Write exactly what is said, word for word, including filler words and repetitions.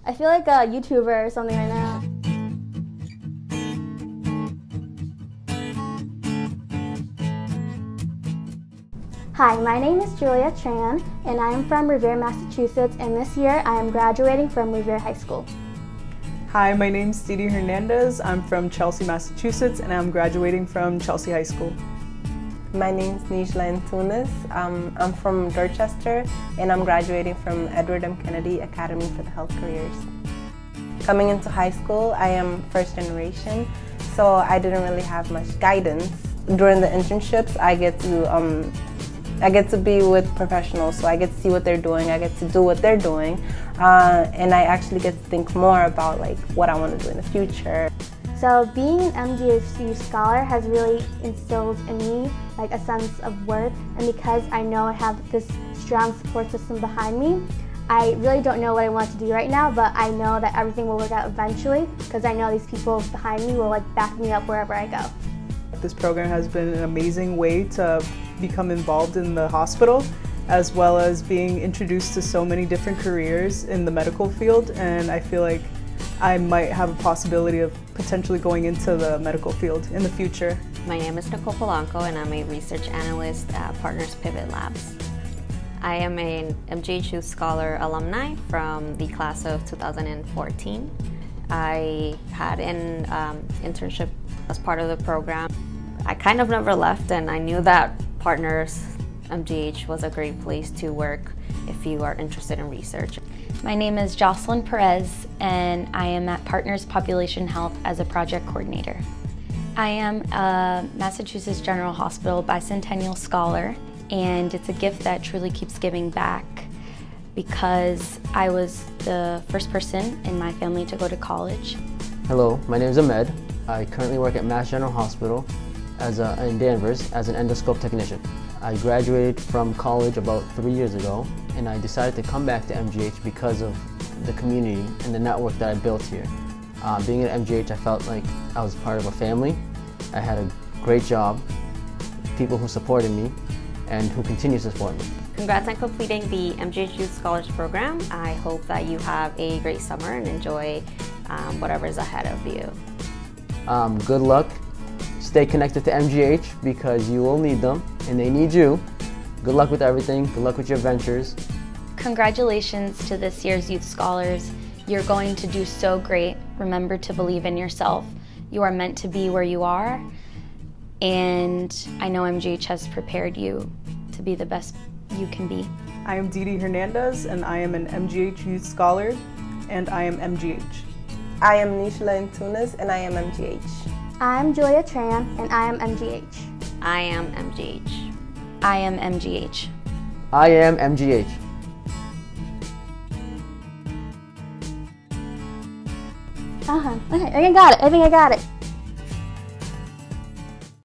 I feel like a YouTuber or something right now. Hi, my name is Julia Tran, and I am from Revere, Massachusetts, and this year I am graduating from Revere High School. Hi, my name is Didi Hernandez. I'm from Chelsea, Massachusetts, and I'm graduating from Chelsea High School. My name is Nisla Antunes. Um, I'm from Dorchester, and I'm graduating from Edward M. Kennedy Academy for the Health Careers. Coming into high school, I am first generation, so I didn't really have much guidance. During the internships, I get to um, I get to be with professionals, so I get to see what they're doing, I get to do what they're doing, uh, and I actually get to think more about like what I want to do in the future. So being an M G H Youth Scholar has really instilled in me like a sense of worth, and because I know I have this strong support system behind me, I really don't know what I want to do right now, but I know that everything will work out eventually because I know these people behind me will like back me up wherever I go. This program has been an amazing way to become involved in the hospital, as well as being introduced to so many different careers in the medical field, and I feel like I might have a possibility of potentially going into the medical field in the future. My name is Nicole Polanco, and I'm a research analyst at Partners Pivot Labs. I am an M G H Youth Scholar alumni from the class of two thousand fourteen. I had an um, internship as part of the program. I kind of never left, and I knew that Partners M G H was a great place to work if you are interested in research. My name is Jocelyn Perez, and I am at Partners Population Health as a project coordinator. I am a Massachusetts General Hospital Bicentennial Scholar, and it's a gift that truly keeps giving back because I was the first person in my family to go to college. Hello, my name is Ahmed. I currently work at Mass General Hospital as a, in Danvers as an endoscope technician. I graduated from college about three years ago, and I decided to come back to M G H because of the community and the network that I built here. Uh, being at M G H, I felt like I was part of a family. I had a great job, people who supported me, and who continue to support me. Congrats on completing the M G H Youth Scholars program. I hope that you have a great summer and enjoy um, whatever is ahead of you. Um, good luck. Stay connected to M G H because you will need them and they need you. Good luck with everything. Good luck with your ventures. Congratulations to this year's Youth Scholars. You're going to do so great. Remember to believe in yourself. You are meant to be where you are, and I know M G H has prepared you to be the best you can be. I am Didi Hernandez, and I am an M G H Youth Scholar, and I am M G H. I am Nisla Antunes, and I am M G H. I'm Julia Tran, and I am M G H. I am M G H. I am M G H. I am M G H. Uh-huh. Okay, I think I got it. I think I got it.